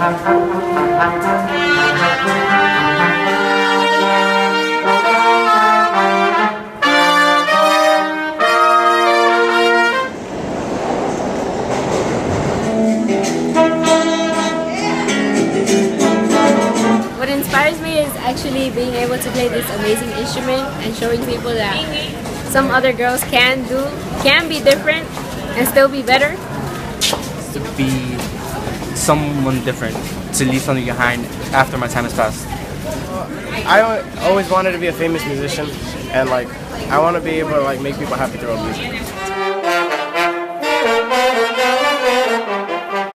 What inspires me is actually being able to play this amazing instrument and showing people that some other girls can be different and still be better. To be someone different, to leave something behind after my time has passed. I always wanted to be a famous musician, and like I want to be able to like make people happy through music.